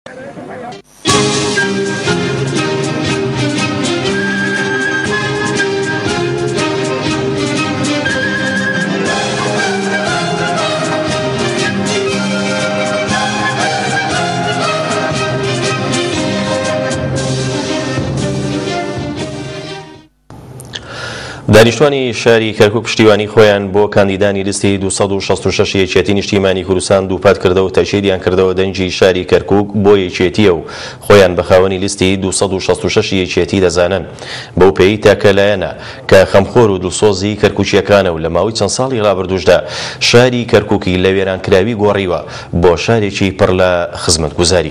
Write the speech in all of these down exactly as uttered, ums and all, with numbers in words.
دانیشتوانی شاری کەرکووک پشتیوانی خۆیان بۆ کاندیدانی لیستی دووسەد و شەست و شەش یەکێتی نیشتیمانی کوردستان دووپات کردەوە و تەشیدیان کردەوە دەنگی شاری کەرکووک بۆ یەکێتیە و خۆیان بە خاوەنی لیستی دووسەد و شەست و شەش یەکێتی دەزانن. بەو پێی تاکەلایەنە کە خەمخۆر و دڵسۆزی کەرکووکیەکانە و لە ماوەی چەند ساڵی ڕابردووشدا شاری کەرکووکی لە وێرانکراوی گۆڕیوە بۆ شارێکی پڕ لە خزمەتگوزاری.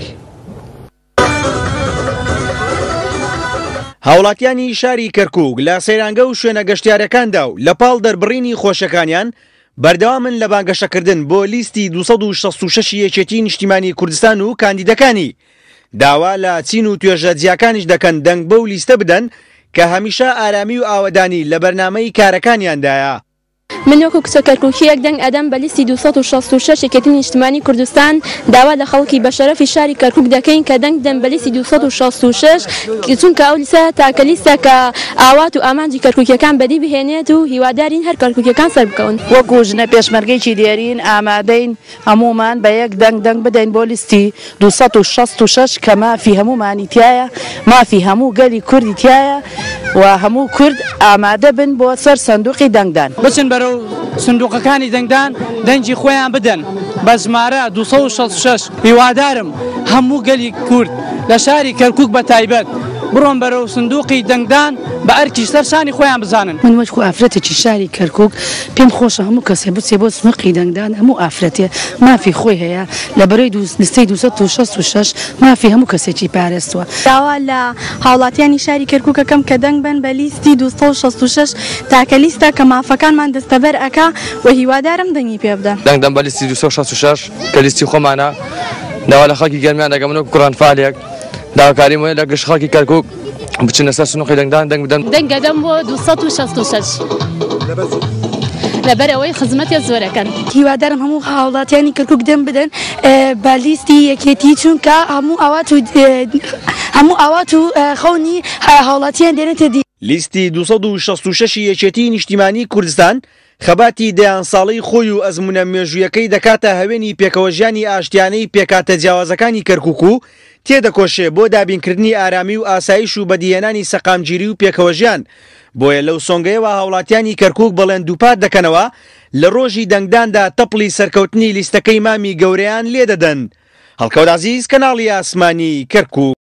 هاوڵاتیانی شاری کەرکووک لە سەیرانگە و شوێنە گەشتیارەکاندا و لە پاڵ دەربڕینی خۆشەکانیان بەردەوامن لە بانگەشەکردن بۆ لیستی دووسەد و شەست و شەش یەکێتی نیشتیمانی کوردستان و کاندیدەکانی. داوا لە چین و توێژە جیاکانیش دەکەن دەنگ بەو لیستە بدەن کە هەمیشە ئارامی و ئاوەدانی لە بەرنامەی کارەکانیاندایە. من وەکو کچە کەرکووکیەک دەنگ ئەدەم بە لیستی دووسەد و شەست و شەش یەکێتی نیشتیمانی کوردستان. داوا لە خەڵکی بە شەرەفی شاری کەرکووک دەکەین کە دەنگ دەن بە لیستی دووسەد و شەست و شەش چونکە ئەو لیستە تاکە لیستە کە ئاوات و ئامانجی کەرکووکیەکان بەدی بهێنێت و هیوادارین هەر کەرکووکیەکان سەر بکەون. وەکو ژنە پێشمەرگەیەکی دێرین ئامادەین هەمومان بە یەک دەنگ دەنگ بدەین بۆ لیستی دووسەد و شەست و شەش کە مافی هەمومانی تایە، مافی هەموو گەلی کوردی تایە و هەموو کورد ئامادە بن بۆ سەر سندوقی دەنگدان. بچن بەرەو سندوقەکانی دەنگدان دەنگی خۆیان بدەن بە ژمارە دووسەد و شەست و شەش. هیوادارم هەموو گەلی کورد لە شاری کەرکووک بە تایبەت بڕۆن بەرەو سندوقی دەنگدان بە ئەرکی سەرشانی خۆیان بزانن. من وەکو ئافرەتێکی شاری کەرکووک پێم خۆشە هەموو کەسێ بچێ بۆ سندوقی دەنگدان. هەموو ئافرەتێ مافی خۆی هەیە لە بەرەوەی لیستەی دووسەد و شەست و شەش مافی هەموو کەسێکی پارێزتووە. داوا لە هاوڵاتیانی شاری کەرکووکەکەم کە دەنگ بن بە لیستی دووسەد و شەست و شەش تاکە لیستە کە مافەکانمان دەستەبەر ئەکا و هیوادارم دەنگی پێ بدەن. دەنگ دەم بە لیستی دووسەد و شەست و شەش کە لیستی خۆمانە. داوا لە خەڵکی گەرمیان دەکەم من وەکو کوڕانفالێک داواکاریم وایە لە گشت خەڵکی کەرکووک بچنە سەر سندوقی دەنگدان دەنگ بدەن. دەنگ ئەدەم بۆ دووسەد و شەست و شەش لەبەرەوەی خزمەتی زۆرەکەن. هیوادارم هەموو هاوڵاتیانی کەرکووک دەنگ بدەن بە لیستی یەکێتی چونکە هەموو ئاوات و هەموو ئاوات و خەونی هاوڵاتیان دێنێتە دی. لیستی دووسەد و شەست و شەش یەکێتی نیشتیمانی کوردستان خەباتی دەیان ساڵەی خۆی و ئەزمونە مێژوویەکەی دەکاتە هەوێنی پێکەوەژیانی ئاشتیانەی پێکاتە جیاوازەکانی کەرکووک و تێدەکۆشێ بۆ دابینکردنی ئارامی و ئاسایش و بەدیهێنانی سەقامگیری و پێکەوەژیان. بۆیە لەو سۆنگەیەوە هاوڵاتیانی کەرکووک بەڵێن دووپات دەکەنەوە لە ڕۆژی دەنگداندا تەپڵی سەرکەوتنی لیستەکەی مامی گەورەیان لێدەدەن. هەڵکەوت عەزیز، کەناڵی ئاسمانی کەرکووک.